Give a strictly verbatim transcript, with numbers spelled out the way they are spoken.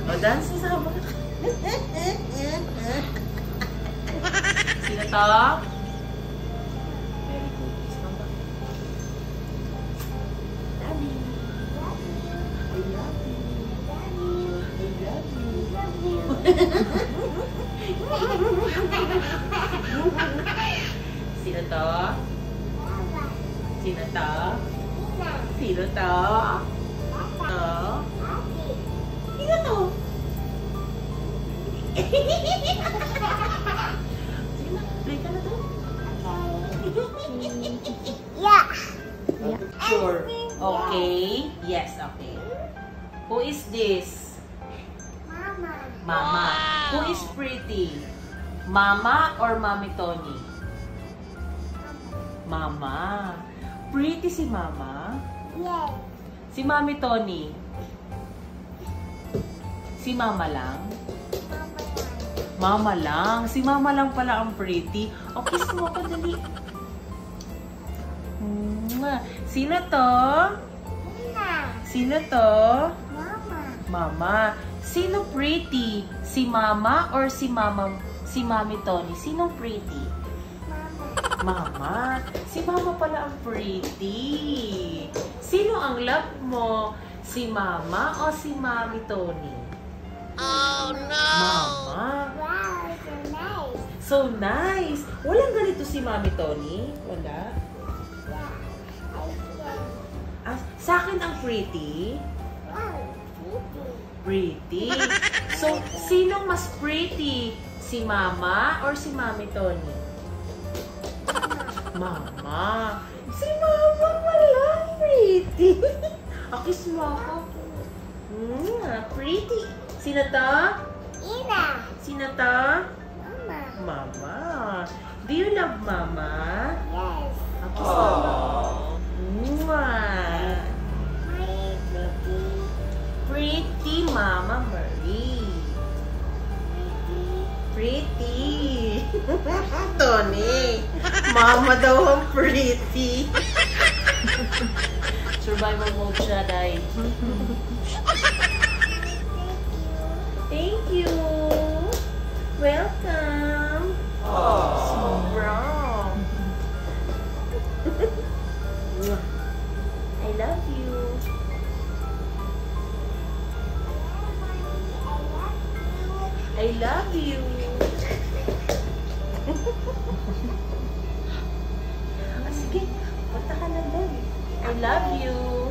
O, dance sama. Sino to? Very good. Sino? Daddy. I love you. I love you. Sino to? Sino to? Sino to? To? Sino to? Sino? Play ka na to? Yeah. Yeah. Sure. Okay. Yes, okay. Who is this? Mama. Mama. Who is pretty? Mama or Mami Tony? Mama. Pretty si Mama? Yes. Si Mami Tony? Si Mama lang? Mama lang. Si Mama lang pala ang pretty. O, kiss mo ko, dali. Mwah. Sino to? Nina. Sino to? Mama. Mama. Sino pretty? Si Mama or si Mama? Si Mami Tony? Sino pretty? Mama. Mama. Si Mama pala ang pretty. Sino ang love mo? Si Mama o si Mami Tony? Oh no! Mama. Wow, so nice. So nice. Walang ganito si Mami Tony? Wala? Yeah. I see. Ah, sa akin ang pretty? Wow, pretty. Pretty. So, sinong mas pretty? Si Mama or si Mami Tony? Mama. Si Mama pala pretty. Akis mo ako. Mm, pretty. Sino to? Ina. Sino to? Mama. Mama. Do you love Mama? Yes. Akis mo ako. Mwah. My pretty. Pretty Mama Marie. Pretty. Pretty. Tony. Mama daw ang pretty. Survival mode siya, Day. Thank you. Welcome. Sobrang. I love you. I love you. Ah, sige, punta ka na doon. I love you.